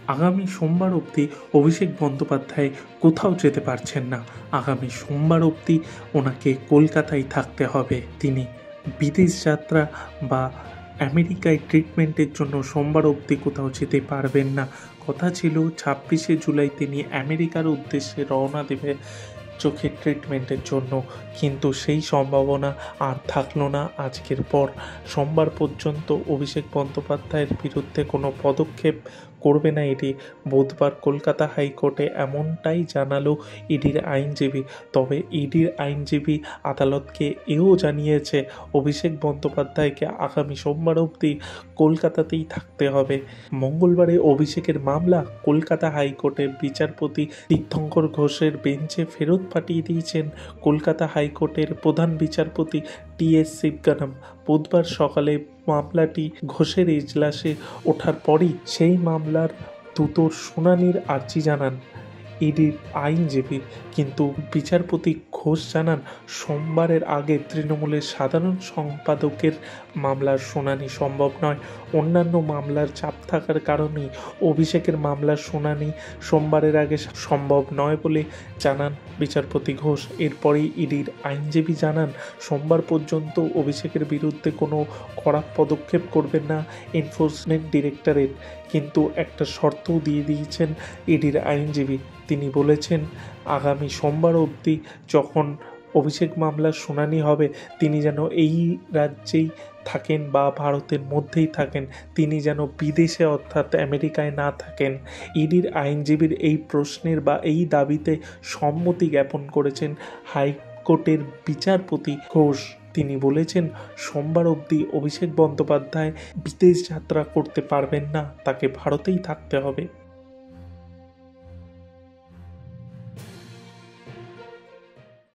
আগামী সোমবার অবধি অভিষেক বন্দ্যোপাধ্যায় কোথাও যেতে পারছেন না। আগামী সোমবার অবধি ওনাকে কলকাতায় থাকতে হবে। তিনি বিদেশ যাত্রা বা আমেরিকায় ট্রিটমেন্টের জন্য সোমবার অবধি কোথাও যেতে পারবেন না। কথা ছিল 26শে জুলাই তিনি আমেরিকার উদ্দেশ্যে রওনা দেবে চোখের ট্রিটমেন্টের জন্য, কিন্তু সেই সম্ভাবনা আর থাকলো না আজকের পর। সোমবার পর্যন্ত অভিষেক বন্দ্যোপাধ্যায়ের বিরুদ্ধে কোনো পদক্ষেপ করবে না ইডি। বুধবার কলকাতা হাইকোর্টে এমনটাই জানালো ইডির আইনজীবী। তবে ইডির আইনজীবী আদালতকে এও জানিয়েছে অভিষেক বন্দ্যোপাধ্যায়কে আগামী সোমবার অবধি কলকাতাতেই থাকতে হবে। মঙ্গলবারে অভিষেকের মামলা কলকাতা হাইকোর্টের বিচারপতি তীর্থঙ্কর ঘোষের বেঞ্চে ফেরত পাঠিয়ে দিয়েছেন কলকাতা হাইকোর্টের প্রধান বিচারপতি টি.এস. শিবগানম। বুধবার সকালে মামলাটি ঘোষের এজলাসে ওঠার পরই সেই মামলার দ্রুত শুনানির আর্জি জানান ইডির আইনজীবী, কিন্তু বিচারপতি ঘোষ জানান সোমবারের আগে তৃণমূলের সাধারণ সম্পাদকের মামলার শুনানি সম্ভব নয়। অন্যান্য মামলার চাপ থাকার কারণেই অভিষেকের মামলার শুনানি সোমবারের আগে সম্ভব নয় বলে জানান বিচারপতি ঘোষ। এরপরেই ইডির আইনজীবী জানান সোমবার পর্যন্ত অভিষেকের বিরুদ্ধে কোনো কড়া পদক্ষেপ করবেন না এনফোর্সমেন্ট ডিরেক্টরেট, কিন্তু একটা শর্তও দিয়ে দিয়েছেন ইডির আইনজীবী। তিনি বলেছেন আগামী সোমবার অবধি যখন অভিষেক মামলার শুনানি হবে তিনি যেন এই রাজ্যেই থাকেন বা ভারতের মধ্যেই থাকেন, তিনি যেন বিদেশে অর্থাৎ আমেরিকায় না থাকেন। ইডির আইনজীবীর এই প্রশ্নের বা এই দাবিতে সম্মতি জ্ঞাপন করেছেন হাইকোর্টের বিচারপতি ঘোষ। তিনি বলেছেন সোমবার অবধি অভিষেক বন্দ্যোপাধ্যায় বিদেশ যাত্রা করতে পারবেন না, তাকে ভারতেই থাকতে হবে।